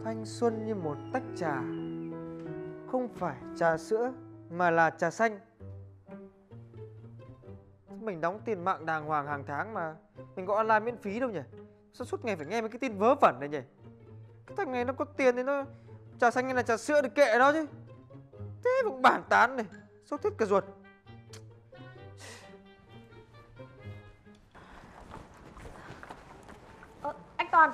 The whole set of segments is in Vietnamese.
Thanh xuân như một tách trà, không phải trà sữa mà là trà xanh. Mình đóng tiền mạng đàng hoàng hàng tháng mà mình có online miễn phí đâu nhỉ? Sao suốt ngày phải nghe mấy cái tin vớ vẩn này nhỉ? Cái thằng này nó có tiền thì nó trà xanh hay là trà sữa thì kệ nó chứ. Thế mà cũng bàn tán này, sốt hết cả ruột. Anh Toàn.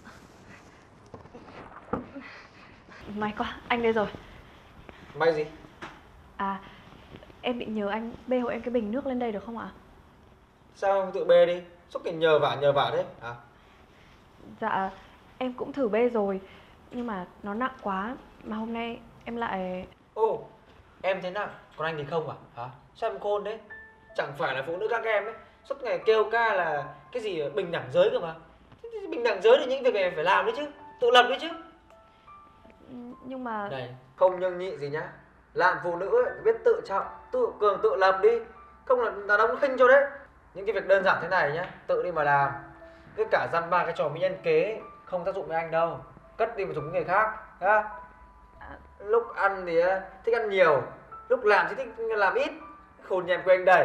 May quá, anh đây rồi. May gì? À, em định nhờ anh bê hộ em cái bình nước lên đây được không ạ? Sao không tự bê đi? Suốt ngày nhờ vả đấy hả? Dạ, em cũng thử bê rồi, nhưng mà nó nặng quá. Mà hôm nay em lại... Ồ, em thế nào? Còn anh thì không à? Hả? Sao em khôn đấy? Chẳng phải là phụ nữ các em ấy suốt ngày kêu ca là cái gì bình đẳng giới cơ mà. Bình đẳng giới thì những việc này phải làm đấy chứ, tự lập đấy chứ. Nhưng mà... Này, không nhường nhị gì nhá. Làm phụ nữ ấy, biết tự trọng, tự cường tự lập đi. Không là đàn ông khinh cho đấy. Những cái việc đơn giản thế này nhá, tự đi mà làm. Với cả dăm ba cái trò mỹ nhân kế ấy, không tác dụng với anh đâu. Cất đi mà dùng với người khác nhá. Lúc ăn thì thích ăn nhiều, lúc làm thì thích làm ít. Khôn nhèm quên anh đầy.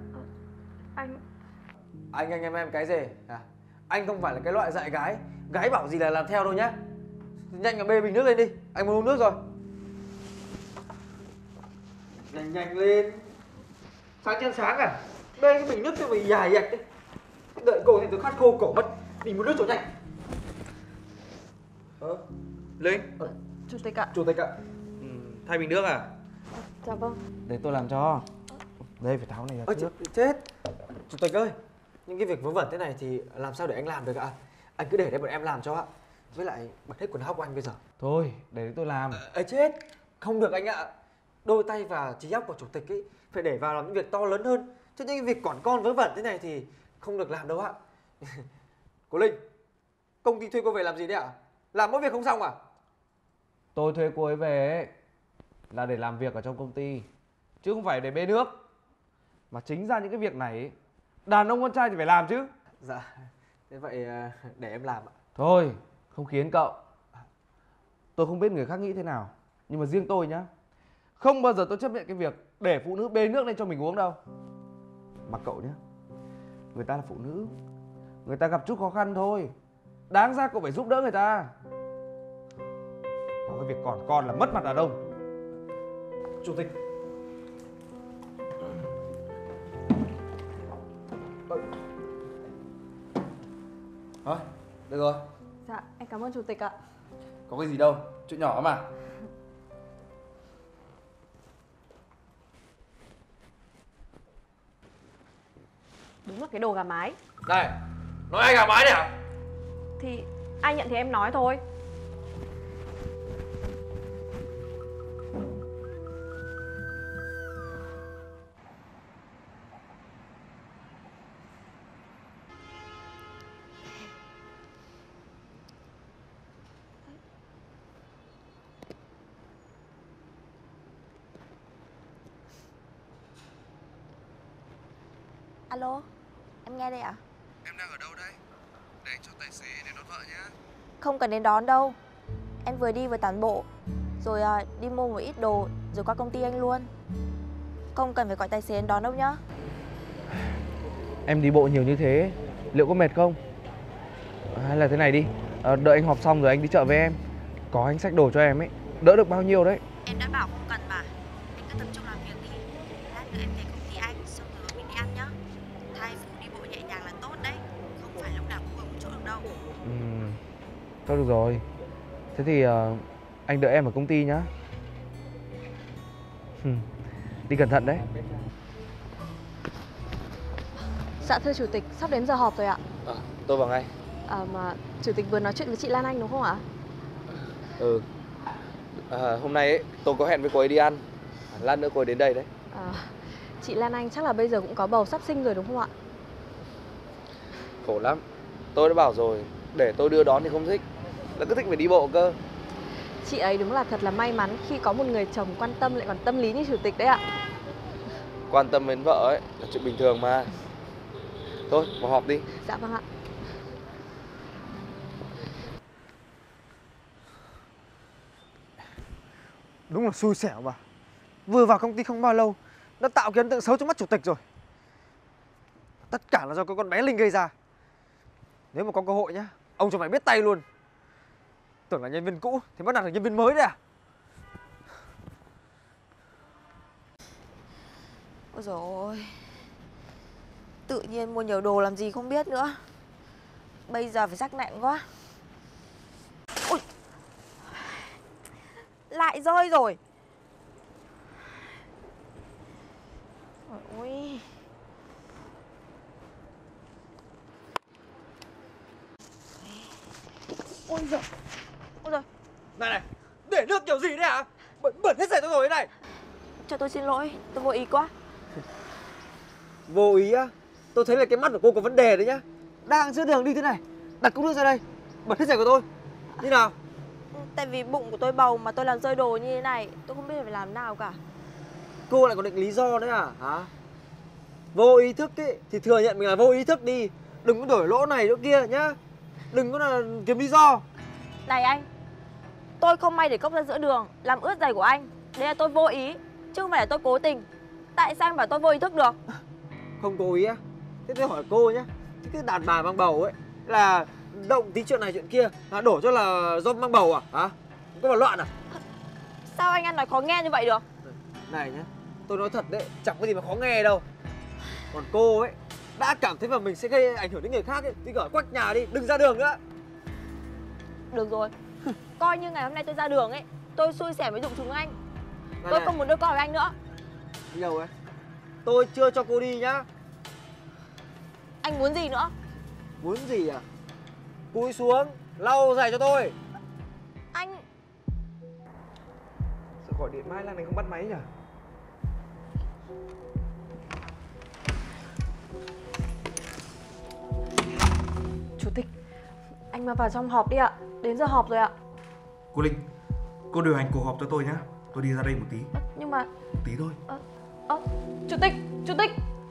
Anh em cái gì à? Anh không phải là cái loại dạy gái, gái bảo gì là làm theo đâu nhá. Nhanh mà bê bình nước lên đi, anh muốn uống nước rồi. Nhanh lên. Sáng chân sáng à? Bê cái bình nước cho mày dài dạch đi. Đợi cô thì tôi khát khô cổ mất. Mình muốn nước cho nhanh. Linh. Chủ tịch ạ. Chủ tịch ạ. Thay bình nước à? Dạ vâng. Để tôi làm cho. Đây phải tháo này ra trước. Chết. Chủ tịch ơi, những cái việc vớ vẩn thế này thì làm sao để anh làm được ạ? Anh cứ để đây bọn em làm cho ạ. Với lại bật hết quần áo của anh bây giờ. Thôi, để tôi làm. Chết. Không được anh ạ. Đôi tay và trí óc của chủ tịch ấy phải để vào làm những việc to lớn hơn. Chứ những việc quản con vớ vẩn thế này thì không được làm đâu ạ. Cô Linh, công ty thuê cô về làm gì đấy ạ? Làm mỗi việc không xong à? Tôi thuê cô ấy về ấy, là để làm việc ở trong công ty, chứ không phải để bê nước. Mà chính ra những cái việc này ấy, đàn ông con trai thì phải làm chứ. Dạ, thế vậy để em làm ạ. Thôi, không khiến cậu. Tôi không biết người khác nghĩ thế nào, nhưng mà riêng tôi nhá, không bao giờ tôi chấp nhận cái việc để phụ nữ bê nước lên cho mình uống đâu. Mà cậu nhá, người ta là phụ nữ, người ta gặp chút khó khăn thôi, đáng ra cậu phải giúp đỡ người ta. Có cái việc còn con là mất mặt đàn ông. Chủ tịch. Thôi, được rồi. Dạ, em cảm ơn chủ tịch ạ. Có cái gì đâu, chuyện nhỏ mà. Đúng là cái đồ gà mái. Này, nói ai gà mái này hả? Thì ai nhận thì em nói thôi. Alo, em nghe đây ạ? Em đang ở đâu đây? Để anh cho tài xế đến đón vợ nhé. Không cần đến đón đâu. Em vừa đi vừa tản bộ, rồi đi mua một ít đồ, rồi qua công ty anh luôn. Không cần phải gọi tài xế đến đón đâu nhá. Em đi bộ nhiều như thế, liệu có mệt không? Hay là thế này đi, đợi anh họp xong rồi anh đi chợ với em. Có anh xách đồ cho em ấy, đỡ được bao nhiêu đấy. Em đã bảo không cần mà. Anh cứ tập trung làm việc đi. Lát nữa em về công ty anh, xong rồi mình đi ăn nhá. Thay phụ đi bộ nhẹ nhàng là tốt đấy. Không phải lúc nào cũng ở một chỗ được đâu. Thôi được rồi. Thế thì anh đợi em ở công ty nhá. Đi cẩn thận đấy. Dạ thưa chủ tịch, sắp đến giờ họp rồi ạ. Tôi vào ngay. Mà chủ tịch vừa nói chuyện với chị Lan Anh đúng không ạ? Hôm nay ấy, tôi có hẹn với cô ấy đi ăn. Lát nữa cô ấy đến đây đấy. Chị Lan Anh chắc là bây giờ cũng có bầu sắp sinh rồi đúng không ạ? Khổ lắm. Tôi đã bảo rồi, để tôi đưa đón thì không thích, là cứ thích phải đi bộ cơ. Chị ấy đúng là thật là may mắn khi có một người chồng quan tâm lại còn tâm lý như chủ tịch đấy ạ. Quan tâm đến vợ ấy là chuyện bình thường mà. Thôi, vào họp đi. Dạ vâng ạ. Đúng là xui xẻo mà. Vừa vào công ty không bao lâu đã tạo cái ấn tượng xấu trong mắt chủ tịch rồi. Tất cả là do cái con bé Linh gây ra. Nếu mà có cơ hội nhá, ông cho mày biết tay luôn. Tưởng là nhân viên cũ thì bắt nạt được nhân viên mới đấy à? Ôi dồi ôi, tự nhiên mua nhiều đồ làm gì không biết nữa. Bây giờ phải rắc nặng quá. Ôi, lại rơi rồi. Ôi, ôi giời, ôi giời. Này, để nước kiểu gì đấy hả? Bẩn hết giày tôi rồi thế này. Cho tôi xin lỗi, tôi vô ý quá. Vô ý á? Tôi thấy là cái mắt của cô có vấn đề đấy nhá. Đang giữa đường đi thế này, đặt cốc nước ra đây, bẩn hết giày của tôi. Như nào? Tại vì bụng của tôi bầu mà tôi làm rơi đồ như thế này, tôi không biết phải làm nào cả. Cô lại còn định lý do đấy à? Hả? Vô ý thức ấy, thì thừa nhận mình là vô ý thức đi. Đừng có đổi lỗ này lỗ kia nhá. Đừng có là kiếm lý do. Này anh, tôi không may để cốc ra giữa đường làm ướt giày của anh. Đấy là tôi vô ý, chứ không phải là tôi cố tình. Tại sao anh bảo tôi vô ý thức được? Không cố ý á? Thế tôi hỏi cô nhá, cái đàn bà mang bầu ấy là động tí chuyện này chuyện kia là đổ cho là do mang bầu à? Hả? Có mà loạn à? Sao anh ăn nói khó nghe như vậy được? Này nhá, tôi nói thật đấy, chẳng có gì mà khó nghe đâu. Còn cô ấy đã cảm thấy mà mình sẽ gây ảnh hưởng đến người khác ấy thì gọi quách nhà đi, đừng ra đường nữa. Được rồi, coi như ngày hôm nay tôi ra đường ấy, tôi xui xẻo với dụng chúng anh. Này Tôi này, không muốn đưa con với anh nữa. đi đâu ấy? Tôi chưa cho cô đi nhá. Anh muốn gì nữa? Muốn gì à? Cúi xuống, lau giày cho tôi. Anh... Sao gọi điện mãi Lan này không bắt máy nhỉ? Chủ tịch, anh mà vào trong họp đi ạ. Đến giờ họp rồi ạ. Cô Linh, cô điều hành cuộc họp cho tôi nhá. Tôi đi ra đây một tí. Nhưng mà... Một tí thôi. Chủ tịch, chủ tịch.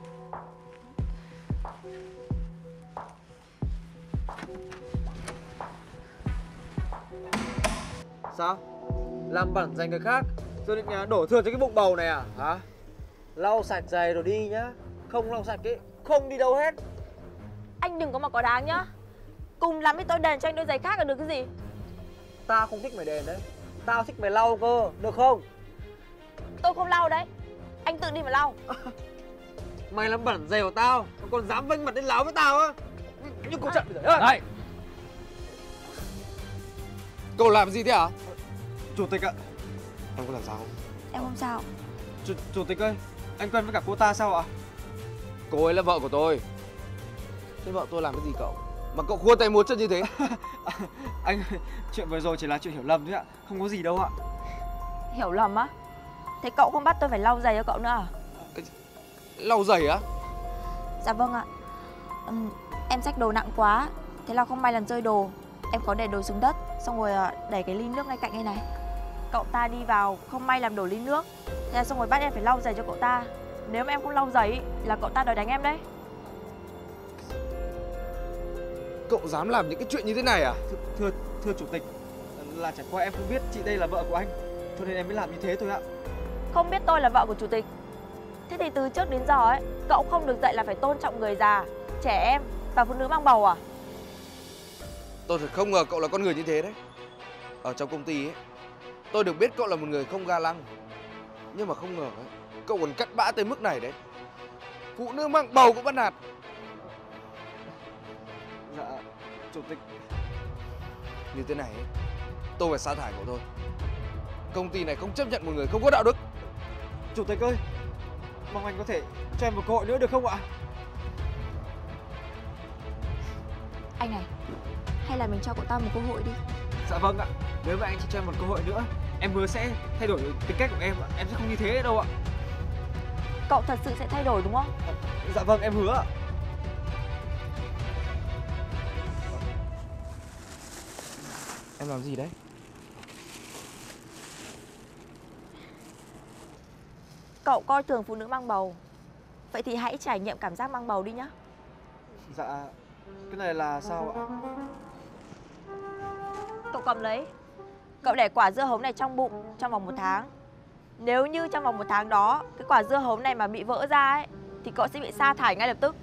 Sao? Làm bẩn giày người khác rồi định đổ thừa cho cái bụng bầu này à? Hả? Lau sạch giày rồi đi nhá. Không lau sạch ấy, không đi đâu hết. Anh đừng có mà có đáng nhá. Cùng lắm thì tôi đền cho anh đôi giày khác là được cái gì. Tao không thích mày đền đấy. Tao thích mày lau cơ, được không? Tôi không lau đấy. Anh tự đi mà lau. Mày làm bẩn giày của tao còn dám vênh mặt lên láo với tao á? Nhưng cô trận bây giờ. Này! Cậu làm gì thế hả? Chủ tịch ạ. Em có làm sao không? Em không sao. Chủ tịch ơi, anh quen với cả cô ta sao ạ? Cô ấy là vợ của tôi. Thế vợ tôi làm cái gì cậu? Mà cậu khua tay múa chân như thế? Anh, chuyện vừa rồi chỉ là chuyện hiểu lầm thôi ạ. Không có gì đâu ạ. Hiểu lầm á? Thế cậu không bắt tôi phải lau giày cho cậu nữa à? Lau giày á? Dạ vâng ạ. Em xách đồ nặng quá, thế là không may làm rơi đồ. Em có để đồ xuống đất, xong rồi đẩy cái ly nước ngay cạnh đây này. Cậu ta đi vào không may làm đổ ly nước, thế là xong rồi bắt em phải lau giày cho cậu ta. Nếu mà em không lau giày là cậu ta đòi đánh em đấy. Cậu dám làm những cái chuyện như thế này à? Thưa chủ tịch, là chẳng qua em không biết chị đây là vợ của anh, cho nên em mới làm như thế thôi ạ. Không biết tôi là vợ của chủ tịch. Thế thì từ trước đến giờ ấy, cậu không được dạy là phải tôn trọng người già, trẻ em và phụ nữ mang bầu à? Tôi thật không ngờ cậu là con người như thế đấy. Ở trong công ty ấy, tôi được biết cậu là một người không ga lăng. Nhưng mà không ngờ ấy, cậu còn cặn bã tới mức này đấy. Phụ nữ mang bầu cũng bắt nạt. Dạ, chủ tịch. Như thế này ấy, tôi phải sa thải cậu thôi. Công ty này không chấp nhận một người không có đạo đức. Chủ tịch ơi, mong anh có thể cho em một cơ hội nữa được không ạ? Anh này, hay là mình cho cậu ta một cơ hội đi. Dạ vâng ạ, nếu mà anh chỉ cho em một cơ hội nữa, em hứa sẽ thay đổi tính cách của em ạ. Em sẽ không như thế đâu ạ. Cậu thật sự sẽ thay đổi đúng không? Dạ vâng, em hứa ạ. Em làm gì đấy? Cậu coi thường phụ nữ mang bầu. Vậy thì hãy trải nghiệm cảm giác mang bầu đi nhá. Dạ, cái này là sao ạ? Cậu cầm lấy. Cậu để quả dưa hấu này trong bụng trong vòng 1 tháng. Nếu như trong vòng 1 tháng đó cái quả dưa hấu này mà bị vỡ ra ấy, thì cậu sẽ bị sa thải ngay lập tức.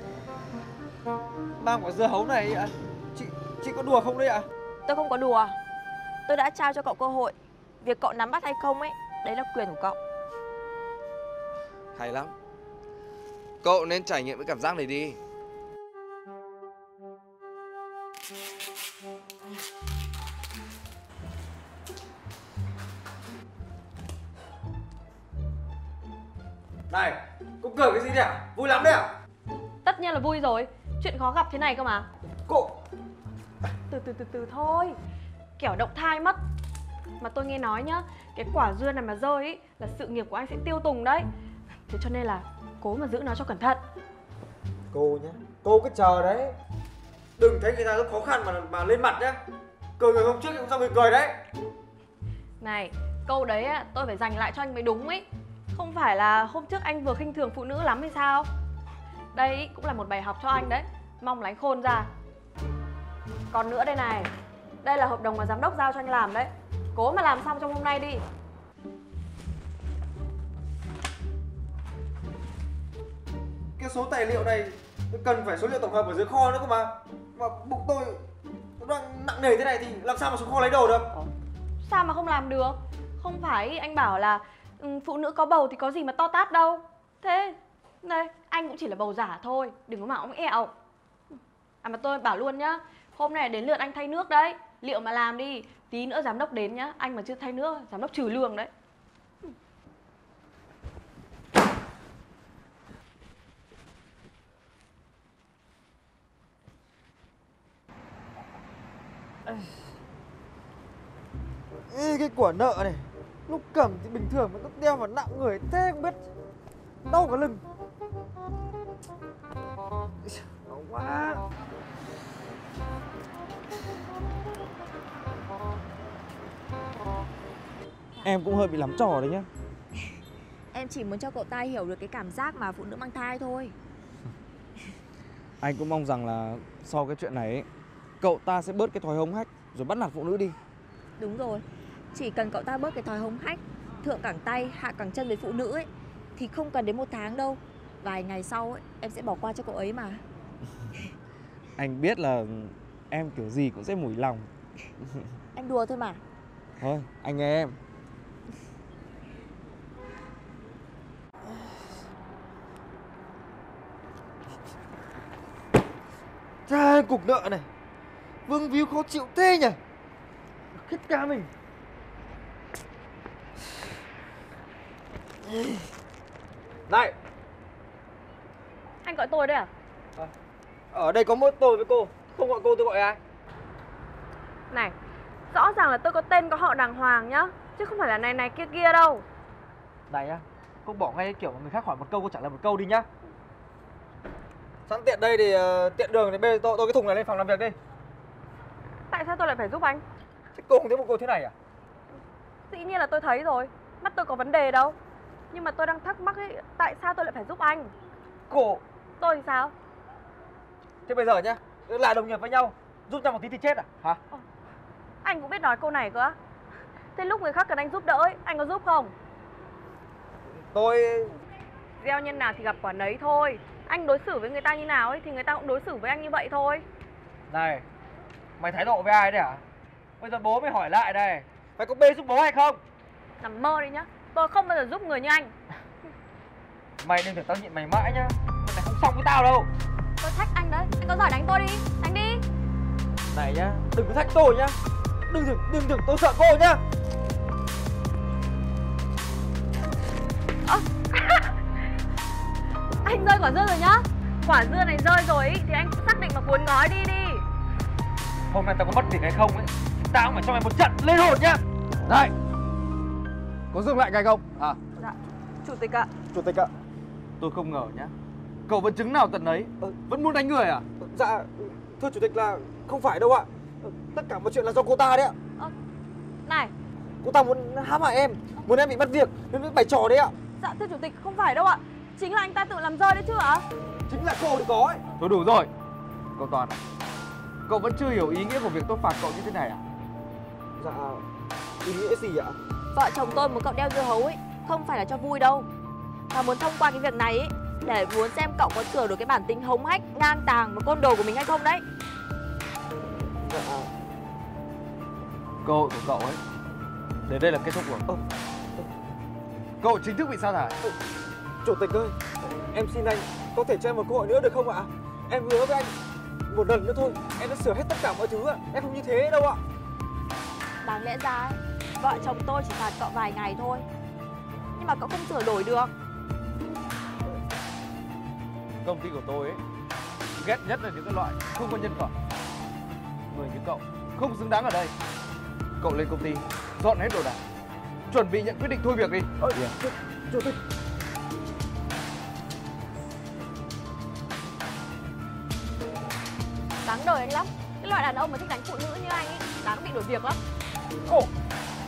Mang quả dưa hấu này ạ? Chị có đùa không đấy ạ? Tôi không có đùa. Tôi đã trao cho cậu cơ hội. Việc cậu nắm bắt hay không ấy, đấy là quyền của cậu. Hay lắm. Cậu nên trải nghiệm cái cảm giác này đi. Này, cô cười cái gì đấy à? Vui lắm đấy à? Tất nhiên là vui rồi. Chuyện khó gặp thế này cơ mà. Cô... Từ thôi. Kẻo động thai mất. Mà tôi nghe nói nhá, cái quả dưa này mà rơi ý, là sự nghiệp của anh sẽ tiêu tùng đấy. Thế cho nên là cố mà giữ nó cho cẩn thận. Cô nhá, cô cứ chờ đấy. Đừng thấy người ta rất khó khăn mà lên mặt nhá. Cười người hôm trước cũng sao người cười đấy. Này, câu đấy á, tôi phải dành lại cho anh mới đúng ấy. Không phải là hôm trước anh vừa khinh thường phụ nữ lắm hay sao? Đây cũng là một bài học cho anh đấy. Mong là anh khôn ra. Còn nữa đây này, đây là hợp đồng mà giám đốc giao cho anh làm đấy. Cố mà làm xong trong hôm nay đi. Cái số tài liệu này cần phải số liệu tổng hợp ở dưới kho nữa cơ mà. Mà bụng tôi đang nặng nề thế này thì làm sao mà xuống kho lấy đồ được? Sao mà không làm được? Không phải anh bảo là phụ nữ có bầu thì có gì mà to tát đâu. Thế, đây, anh cũng chỉ là bầu giả thôi. Đừng có mà óng ẹo. À mà tôi bảo luôn nhá, hôm nay đến lượt anh thay nước đấy. Liệu mà làm đi, tí nữa giám đốc đến nhá. Anh mà chưa thay nước, giám đốc trừ lương đấy. Ê, cái quả nợ này lúc cầm thì bình thường mà lúc đeo vào nặng người thế không biết. Đau cả lưng. Đau quá. Em cũng hơi bị lắm trò đấy nhá. Em chỉ muốn cho cậu ta hiểu được cái cảm giác mà phụ nữ mang thai thôi. Anh cũng mong rằng là sau cái chuyện này ấy, cậu ta sẽ bớt cái thói hống hách rồi bắt nạt phụ nữ đi. Đúng rồi. Chỉ cần cậu ta bớt cái thói hống hách, thượng cẳng tay, hạ cẳng chân với phụ nữ ấy, thì không cần đến 1 tháng đâu. Vài ngày sau ấy, em sẽ bỏ qua cho cậu ấy mà. Anh biết là em kiểu gì cũng sẽ mủi lòng. Em đùa thôi mà. Thôi, anh nghe em. Trời, cục nợ này vương víu khó chịu thế nhỉ. Khít cả mình. Này, Anh gọi tôi đấy à? ở đây có mỗi tôi với cô. Không gọi cô tôi gọi ai? Này, rõ ràng là tôi có tên có họ đàng hoàng nhá. Chứ không phải là này này kia kia đâu. Này nhá, cô bỏ ngay cái kiểu mà người khác hỏi một câu cô trả lời một câu đi nhá. Sẵn tiện đây thì tiện đường thì bê tôi cái thùng này lên phòng làm việc đi. Tại sao tôi lại phải giúp anh? Thế cô không thấy một cô thế này à? Dĩ nhiên là tôi thấy rồi. Mắt tôi có vấn đề đâu. Nhưng mà tôi đang thắc mắc ấy, tại sao tôi lại phải giúp anh? Cô, Tôi thì sao? thế bây giờ nhá, là đồng nghiệp với nhau, giúp nhau một tí thì chết à? Hả? Anh cũng biết nói câu này cơ á? Thế lúc người khác cần anh giúp đỡ ấy, anh có giúp không? Tôi... Gieo nhân nào thì gặp quả nấy thôi. Anh đối xử với người ta như nào ấy thì người ta cũng đối xử với anh như vậy thôi. Này, mày thái độ với ai đấy hả? Bây giờ bố mày hỏi lại đây, mày có bê giúp bố hay không? Nằm mơ đi nhá. Tôi không bao giờ giúp người như anh. Mày đừng tưởng tao nhịn mày mãi nhá. Mày không xong với tao đâu. Tôi thách anh đấy. Anh có giỏi đánh tôi đi. Đánh đi. Này nhá, đừng có thách tôi nhá. Đừng tưởng tôi sợ cô nhá. Anh rơi quả dưa rồi nhá. Quả dưa này rơi rồi ý, thì anh xác định mà cuốn gói đi đi. Hôm nay tao có mất việc hay không ấy, tao cũng phải cho mày một trận lên hồn nhá. Này, có dừng lại cái không? À, Dạ, chủ tịch ạ. Chủ tịch ạ. tôi không ngờ nhá. Cậu vẫn chứng nào tận đấy, vẫn muốn đánh người à? Dạ, thưa chủ tịch là không phải đâu ạ. Tất cả mọi chuyện là do cô ta đấy ạ. Này, Cô ta muốn hãm hại em, muốn em bị mất việc nên mới bày trò đấy ạ. dạ thưa chủ tịch không phải đâu ạ. Chính là anh ta tự làm rơi đấy chứ ạ. Chính là cô thì có ấy. Thôi đủ rồi. Cậu Toàn à, cậu vẫn chưa hiểu ý nghĩa của việc tôi phạt cậu như thế này à? Dạ, Ý nghĩa gì ạ? Vợ chồng tôi muốn cậu đeo dưa hấu ấy không phải là cho vui đâu, mà muốn thông qua cái việc này ấy để muốn xem cậu có sửa đổi cái bản tính hống hách, ngang tàng và côn đồ của mình hay không đấy. Dạ. Cơ hội của cậu ấy đến đây là kết thúc rồi. Cậu chính thức bị sa thải. Chủ tịch ơi, em xin anh có thể cho em một cơ hội nữa được không ạ? Em hứa với anh một lần nữa thôi, em sẽ sửa hết tất cả mọi thứ ạ. Em không như thế đâu ạ. Đáng lẽ ra ấy, vợ chồng tôi chỉ phạt cậu vài ngày thôi, nhưng mà cậu không sửa đổi được. Công ty của tôi ấy ghét nhất là những cái loại không có nhân phẩm. Người như cậu không xứng đáng ở đây. Cậu lên công ty dọn hết đồ đạc, chuẩn bị nhận quyết định thôi việc đi. Chủ tịch. Đáng đời anh lắm. Cái loại đàn ông mà thích đánh phụ nữ như anh ấy đáng bị đuổi việc lắm. Cô,